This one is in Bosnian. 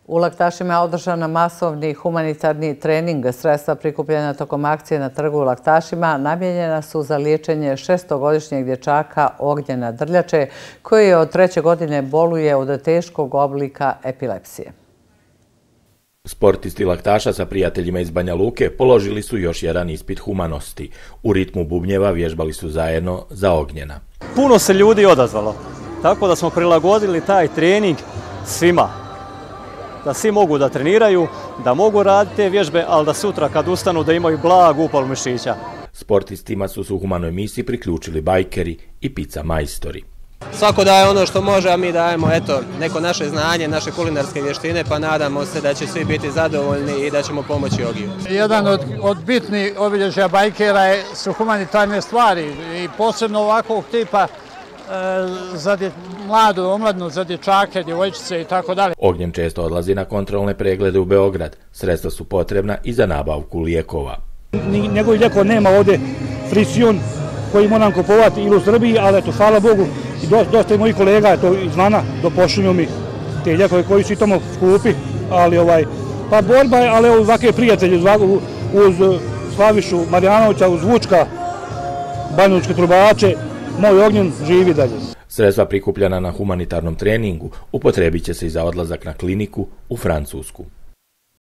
U Laktašima je održan masovni humanitarni trening. Sredstva prikupljena tokom akcije na trgu u Laktašima namijenjena su za liječenje 6-godišnjeg dječaka Ognjena Drljače, koji od 3. godine boluje od teškog oblika epilepsije. Sportisti Laktaša sa prijateljima iz Banja Luke položili su još jedan ispit humanosti. U ritmu bubnjeva vježbali su zajedno za Ognjena. Puno se ljudi odazvalo, tako da smo prilagodili taj trening svima. Da svi mogu da treniraju, da mogu raditi te vježbe, ali da sutra kad ustanu da imaju blagu upalu mišića. Sportistima su u humanoj misiji priključili bajkeri i pizza majstori. Svako daje ono što može, a mi dajemo neko naše znanje, naše kulinarske vještine, pa nadamo se da će svi biti zadovoljni i da ćemo pomoći Ogiju. Jedan od bitnih obilježja bajkera su humanitarne stvari i posebno ovakvog tipa za mladu omladinu, za dječake, djevojčice i tako dalje. Ognjen često odlazi na kontrolne preglede u Beograd. Sredstva su potrebna i za nabavku lijekova. Njegovih lijekova nema ovdje, Frisium koji moram kupovati ili u Srbiji, ali eto, hvala Bogu, i dosta je mojih kolega izvana dopošlju mi te lijekove koji su i tamo skupi, ali pa borba je, ali ovakve prijatelji uz Slavišu Marjanovića, uz Vučka, Banjalučke trubače, moj Ognjen živi dalje. Sredstva prikupljena na humanitarnom treningu upotrebit će se i za odlazak na kliniku u Francusku.